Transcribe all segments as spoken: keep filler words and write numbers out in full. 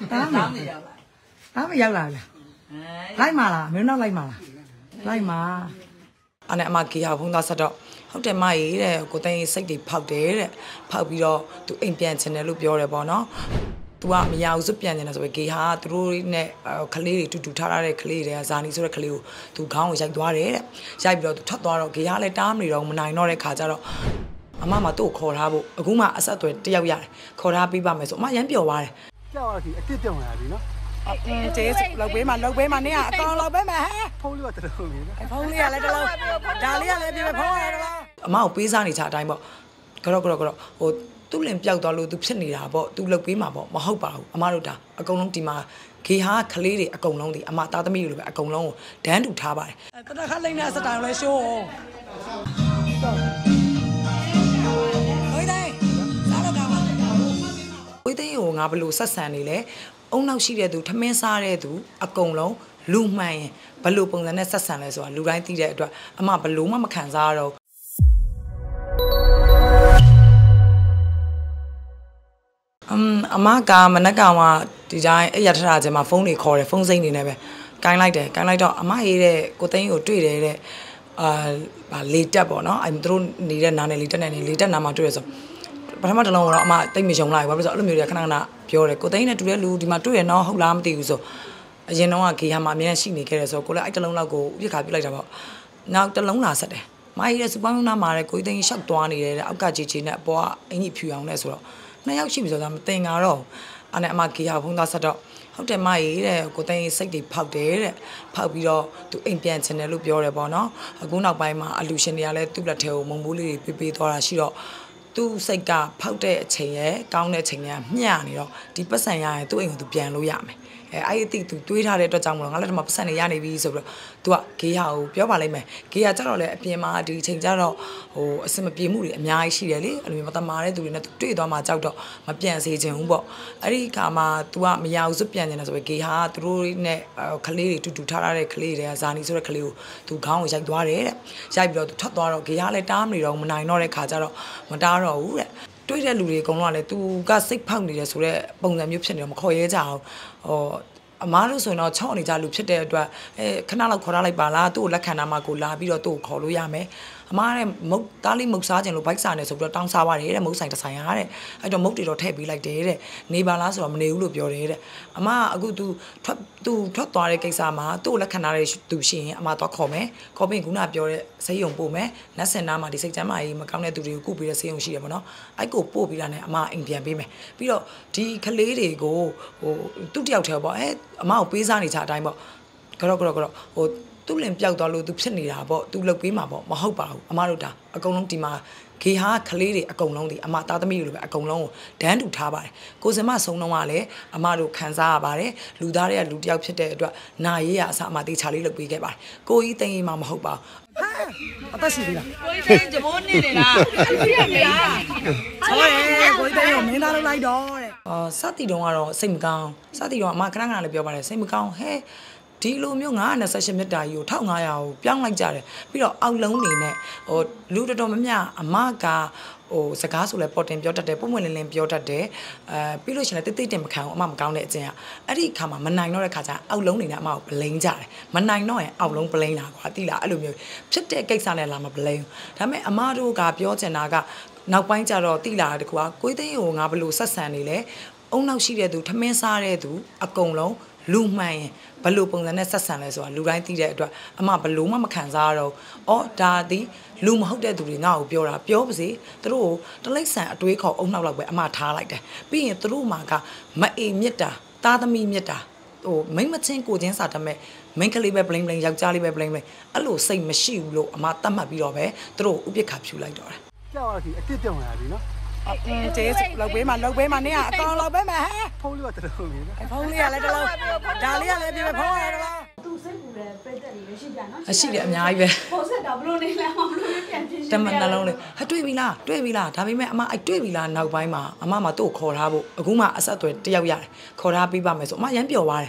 သားမရောက်လာသားမရောက်လာလားလိုက်မှာလားမင်းတော့လိုက်မှာလားလိုက်မှာအဲ့နဲ့အမဂေဟာဖုန်းသားဆက်တော့ဟုတ်တယ်မကြီးတဲ့ကိုသိန်းစိတ်တွေဖောက်တယ်တဲ့ဖောက်ပြီးတော့သူအိမ်ပြန်ချင်တယ်လို့ပြောတယ်ပေါ့နော်သူကမရဘူးစွပြန်နေတာဆိုပဲဂေဟာကသူတို့နဲ့ကလေးတွေတူတူထားထားတဲ့ကလေးတွေကဇာနီဆိုတဲ့ကလေးကိုသူခေါင်းကိုရိုက်သွားတယ်တဲ့ရိုက်ပြီးတော့သူထွက်သွားတော့ဂေဟာလည်းတားမနေတော့မနိုင်တော့တဲ့ခါကျတော့အမမသူ့ကိုခေါ်ထားဖို့အခုမှအဆက်အသွယ်တယောက်ရတယ်ခေါ်ထားပေးပါမယ်ဆိုအမရမ်းပျော်သွားတယ်ကြောက်ရစီအစ်စ်ပြုံလာပြီနော်ကျေးလောက်ပေးမှလောက်ပေးမှနင်းကအကောင်လောက်ပေးမယ်ဟဲ့ဖုန်းလေးကတလုံးလေးဖုန်းလေးကလည်းတလုံးဒါလေးကလည်းပြဖုန်းရတလားအမကိုပေးစားနေချအတိုင်းပေါ့ကြော့ကြော့ကြော့ဟိုသူ့လင်ပြောက်သွားလို့သူဖြစ်နေတာပေါ့သူလောက်ပေးမှာပေါ့မဟုတ်ပါဘူးအမတို့ဒါအကုန်လုံးဒီမှာဂေဟာကလေးတွေအကုန်လုံးဒီအမသားသမီးတွေလိုပဲအကုန်လုံးကိုဒန်းတူထားပါတယ်တတခါလိမ့်နေစတိုင်လဲရှိုးဝိသိန်းစားတော့ကမှာဝိသိန်းကိုငါဘလို့ဆက်ဆံနေလဲအုံနောက်ရှိတဲ့သူထမင်းစားတဲ့သူအကုန်လုံးလူမှန်ရင်ဘလို့ပုံစံနဲ့ဆက်ဆံလဲဆိုတာလူတိုင်းသိတဲ့အတွက်အမဘလို့မှမခံစားရတော့အမ်အမကမနက်ကမှဒီတိုင်းအဲ့ရထထချင်းမှာဖုန်းတွေခေါ်တယ်ဖုန်းစိမ့်နေနေပဲကိုင်းလိုက်တယ်ကိုင်းလိုက်တော့အမရေးတဲ့ကိုသိန်းကိုတွေ့တယ်တဲ့အာလေတက်ပေါ့နော်အဲ့သူတို့နေတဲ့နားနဲ့လေတက်နဲ့လေတက်နားမှာတွေ့ရဆိုပထမတစ်လုံးကတော့အမတိတ်မယုံလိုက်ဘူးဘာလို့ဆိုအဲ့လိုမျိုးတွေခဏခဏပြောတယ်ကိုသိန်းနဲ့တူတဲ့လူဒီမှာတွေ့ရနော်ဟုတ်လားမသိဘူးဆိုအရင်တော့ကဂေဟာမှာအများကြီးရှိနေခဲ့တယ်ဆိုကိုလည်းအဲ့တစ်လုံးလောက်ကိုပြစ်ခါပြစ်လိုက်တာပေါ့နောက်တစ်လုံးလာဆက်တယ်မကြီးရဲ့စူပေါင်းနာမှာတဲ့ကိုသိန်းရှောက်သွားနေတယ်အောက်ကကြီးကြီးနဲ့အပေါ်ကအင်ကြီးဖြူအောင်လဲဆိုတော့နှစ်ယောက်ရှိပြီဆိုတာမတင်ကြတော့အဲ့နဲ့အမဂေဟာဖုန်းသားဆက်တော့ဟုတ်တယ်မကြီးတဲ့ကိုသိန်းစိတ်တွေဖောက်တယ်တဲ့ဖောက်ပြီးတော့သူအိမ်ပြန်ချင်တယ်လို့ပြောတယ်ပေါ့နော်အခုနောက်ပိုင်းမှာအလူရှင်တွေကလည်းသူ့လက်ထဲကိုမုံမိုးလေးတွေပေးပေးသွားတာရှိတော့သူ့စိတ်ကဖောက်တဲ့အချိန်ရဲ့ကောင်းတဲ့အချိန်ကမျှနေတော့ဒီပတ်စံရရင်သူ့အိမ်ကိုသူပြန်လို့ရမယ်အဲအဲ့ဒီသူတွေးထားတဲ့အတွက်ကြောင့်မလို့ငါလည်းဒီမှာပတ်စံနေရနေပြီဆိုပြီးတော့သူကဂေးဟာကိုပြောပါလိမ့်မယ်ဂေးဟာကျတော့လေအပြင်မှာဒီအချိန်ကျတော့ဟိုအစမပြေမှုတွေအများကြီးရှိတယ်လေအဲ့လိုမျိုးမတမာတဲ့သူတွေနဲ့သူတွေ့သွားမှကြောက်တော့မပြန်စေချင်ဘူးပေါ့အဲ့ဒီခါမှာ तू ကမရဘူးစွပြန်နေတာဆိုပြီးဂေးဟာကသူတို့နဲ့ကလေးတွေတူတူထားထားတဲ့ကလေးတွေကဇာနီဆိုတဲ့ကလေးကိုသူခေါင်းကိုရိုက်သွားတယ်တဲ့ရိုက်ပြီးတော့သူထွက်သွားတော့ဂေးဟာလည်းတားမနေတော့မနိုင်တော့တဲ့ခါကျတော့မတားတော့ဘူးတဲ့တွေ့တဲ့လူတွေအကုန်လုံးကလည်း तू ကစိတ်ဖောက်နေတယ်ဆိုတော့ပုံစံမျိုးဖြစ်နေတော့မခေါ်ရဲကြအောင်ဟိုအမားလို့ဆိုရင်တော့ချော့နေကြလူဖြစ်တဲ့အတွက်အဲခဏလောက်ခေါ်ထားလိုက်ပါလားသူ့ကိုလက်ခံတာမှကိုလာပြီးတော့သူ့ကိုခေါ်လို့ရမယ်အမားတဲ့မုတ်သားလေးမုတ်စားခြင်းလို့ဘိုက်စားနေဆိုပြီးတော့တောင်းစားပါတယ်တဲ့မုတ်ဆိုင်တစ်ဆိုင်ရတဲ့အဲ့တော့မုတ်တွေတော့ထည့်ပေးလိုက်တယ်တဲ့နေပါလားဆိုတော့မနေဘူးလို့ပြောတယ်တဲ့အမားအခု तू ထွက် तू ထွက်သွားတဲ့ကိစ္စမှာသူ့ကိုလက်ခံထားတဲ့သူရှိရင်အမားတော့ခေါ်မယ်ခေါ်ပြီးခုနပြောတဲ့စိတ်ယုံပို့မယ်နတ်စင်နာမှာဒီစိတ်ချမ်းမာရေးမကောင်းတဲ့သူတွေကိုကုပြီးတဲ့စိတ်ယုံရှိတယ်ပေါ့နော်အဲ့ကိုပို့ပြီးတာနဲ့အမားအိမ်ပြန်ပေးမယ်ပြီးတော့ဒီကလေးတွေကိုဟိုသူ့တယောက်တည်းပေါ့အဲအမားကိုပေးစားနေချအတိုင်းပေါ့ကြော့ကြော့ကြော့ဟိုသူ့လင်ပြောက်သွားလို့သူဖြစ်နေတာပေါ့သူလောက်ပေးမှာပေါ့မဟုတ်ပါဘူးအမတို့ဒါအကုန်လုံးဒီမှာဂေဟာကလေးတွေအကုန်လုံးဒီအမသားသမီးတွေလိုပဲအကုန်လုံးကိုဒန်းတူထားပါတယ်ကိုစင်မဆုံးတော့ကလည်းအမတို့ခံစားရပါတယ်လူသားတွေကလူတယောက်ဖြစ်တဲ့အတွက်နာရေးရအစအမတေချာလေးလုပ်ပေးခဲ့ပါတယ်ကိုကြီးသိရင်မှမဟုတ်ပါဘူးဟာအသက်ရှိသေးလားကိုကြီးသိရင်ဂျမိုးနေနေလားရှိရမလားဟုတ်တယ်ကိုကြီးသိရင်မင်းသားလုပ်လိုက်တော့တဲ့အော်စတီတုံးကတော့စိတ်မကောင်းစတီတုံးကအမခဏခဏလည်းပြောပါတယ်စိတ်မကောင်းဟဲ့ဒီလိုမျိုးငါး၂၈မြတ်တာကြီးကို၁၅၀၀ကိုပြောင်းလိုက်ကြတယ်ပြီးတော့အောက်လုံးနေနဲ့ဟိုလူတော်တော်များများအမကဟိုစကားဆိုလဲပေါ်တင်ပြောတတ်တယ်ပုံမှန်လင်းလင်းပြောတတ်တယ်အဲပြီးလို့ရှိရင်တိတ်တိတ်တင်မခံဘူးအမမကောင်းတဲ့အကျင့်ကအဲ့ဒီခါမှာမနိုင်တော့တဲ့ခါကျအောက်လုံးနေနဲ့အမကိုပလိန်ကြတယ်မနိုင်တော့ရင်အောက်လုံးပလိန်လာကွာတိလားအဲ့လိုမျိုးဖြစ်တဲ့ကိစ္စနဲ့လာမပလိန်ဒါပေမဲ့အမတို့ကပြောချင်တာကနောက်ပိုင်းကျတော့တိလာတကူကကိုယ်သိန်းကိုငါဘလို့ဆက်ဆံနေလဲအုံနောက်ရှိတဲ့သူထမင်းစားတဲ့သူအကုန်လုံးလူမှန်ရင်ဘလို့ပုံစံနဲ့ဆက်ဆံလဲဆိုတာလူတိုင်းသိတဲ့အတွက်အမဘလို့မှမခံစားရတော့အော်ဒါသည်လူမဟုတ်တဲ့သူတွေငါ့ကိုပြောတာပြောပါစေသူတို့တလိမ့်ဆန်အတွေးခေါ်အုံနောက်လောက်ပဲအမထားလိုက်တယ်ပြီးရင်သူတို့မှာကမအေမြစ်တာသားသမီးမြစ်တာဟိုမိမချင်းကိုချင်းစာတမဲ့မိန်းကလေးပဲ blame blame ယောက်ျားလေးပဲ blame blame အဲ့လိုစိတ်မရှိဘူးလို့အမတတ်မှတ်ပြီးတော့ပဲသူတို့ဥပိ္ပခါဖြူလိုက်တော့တယ်ကြောက်ရစီအစ်စ်ပြုံလာပြီနော်ကျေးလောက်ပေးမှလောက်ပေးမှနင်းကအကောင်လောက်ပေးမယ်ဟဲ့ဖုန်းလေးကတလုံးလေးဖုန်းလေးကလည်းတလုံးဒါလေးကလည်းပြဖုန်းရတလားသူစိတ်ကူတယ်ပြည့်တက်လေးရှိကြနော်အရှိတယ်အများကြီးပဲပုံဆက်တော့ဘလို့နေလဲမဘလို့ပြန်ဖြစ်တမန်နှလုံးလေးဟတွေ့ပြီလားတွေ့ပြီလားဒါပေမဲ့အမအဲ့တွေ့ပြီလားနောက်ပိုင်းမှာအမမသူ့ကိုခေါ်ထားဖို့အခုမှအဆက်အသွယ်တယောက်ရတယ်ခေါ်ထားပေးပါမယ်ဆိုအမရမ်းပျော်သွားတယ်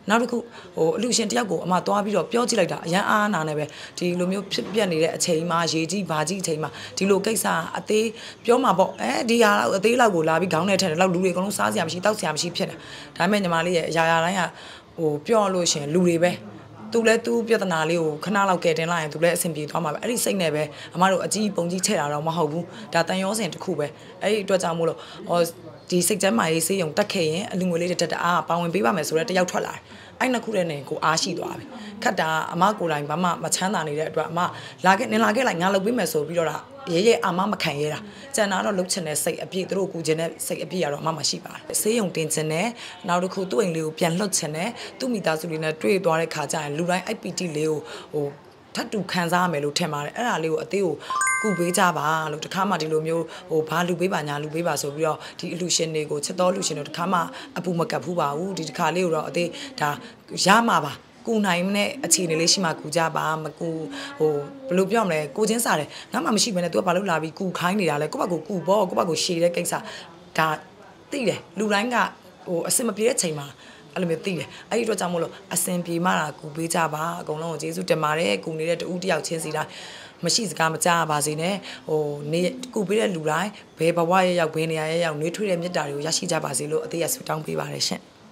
နောက်တစ်ခုဟိုအလူရှင်တယောက်ကိုအမသွားပြီးတော့ပြောကြည့်လိုက်တာအရန်အားနာနေပဲဒီလိုမျိုးဖြစ်ပြနေတဲ့အချိန်မှာရေကြီးဘာကြီးအချိန်မှာဒီလိုကိစ္စအသေးပြောမှာပေါ့အဲဒီဟာအသေးလောက်ကိုလာပြီးခေါင်းနဲ့ထည့်တယ်လောက်လူတွေအကုန်လုံးစားစရာမရှိတောက်စရာမရှိဖြစ်တယ်ဒါပေမဲ့ညီမလေးရဲ့အရာရာတိုင်းကဟိုပြောလို့ရှင်လူတွေပဲသူလဲသူပြဿနာလေးကိုခဏလောက်ကဲတင်လိုက်ရင်သူလဲအဆင်ပြေသွားမှာပဲအဲ့ဒီစိတ်နဲ့ပဲအမတို့အကြီးပုံကြီးချဲ့တာတော့မဟုတ်ဘူးဒါတန်ရောစင်တစ်ခုပဲအဲ့ဒီအတွက်ကြောင့်မို့လို့ဟောဒီစိတ်ကျမ်းမာရေးဆေးရုံတက်ခဲ့ရင်အလူငွေလေးတက်တအားပါဝင်ပေးပါမယ်ဆိုတော့တယောက်ထွက်လာတယ်အဲ့နှစ်ခုတည်းနဲ့ကိုအားရှိသွားပြီခက်တာအမကိုယ်တိုင်ဘာမှမချမ်းသာနေတဲ့အတွက်အမလာခဲ့နင်လာခဲ့လိုက်ငါလုပ်ပေးမယ်ဆိုပြီးတော့ရဲရဲအမမခံရတာကျန်တာတော့လုတ်ချင်တဲ့စိတ်အပြည့်သူတို့ကူချင်တဲ့စိတ်အပြည့်ရတော့အမမရှိပါဘူးဆေးရုံတင်ချင်တယ်နောက်တစ်ခုသူ့အိမ်လေးကိုပြန်လှုပ်ချင်တယ်သူ့မိသားစုလေးနဲ့တွေ့သွားတဲ့ခါကျရင်လူတိုင်း I P T လေးကိုဟိုထပ်တူခံစားရမယ်လို့ထင်ပါတယ်အဲ့ဒါလေးကိုအသေးကိုကူပေးကြပါလို့တခါမှဒီလိုမျိုးဟိုဘာလူပေးပါညာလူပေးပါဆိုပြီးတော့ဒီအလူရှင်တွေကိုချက်တော်လူရှင်တွေတခါမှအပူမကပ်ဘူးပါဘူးဒီတခါလေးကိုတော့အသေးဒါရမှာပါကူနိုင်တဲ့အခြေအနေလေးရှိမှကူကြပါမကူဟိုဘယ်လိုပြောမလဲကိုချင်းစားတယ်ငါမှမရှိဘဲနဲ့ तू ကဘာလို့လာပြီးကူခိုင်းနေတာလဲကိုယ့်ဘက်ကိုကူပေါ့ကိုယ့်ဘက်ကိုရှည်တဲ့ကိစ္စဒါသိတယ်လူတိုင်းကဟိုအစင်မပြေတဲ့ချိန်မှာအဲ့လိုမျိုးသိတယ်အဲ့ဒီအတွက်ကြောင့်မို့လို့အစင်ပြေမှတာကူပေးကြပါအကုန်လုံးကိုကျေးဇူးတင်ပါတယ်ကူနေတဲ့တူတယောက်ချင်းစီတိုင်းမရှိစကားမကြားပါစေနဲ့ဟိုနေကူပေးတဲ့လူတိုင်းဘယ်ဘဝရဲ့ရောက်ဘယ်နေရာရဲ့ရောက်နှွေးထွေးတဲ့မြတ်တာတွေကိုရရှိကြပါစေလို့အသေးရဆုတောင်းပေးပါတယ်ရှင်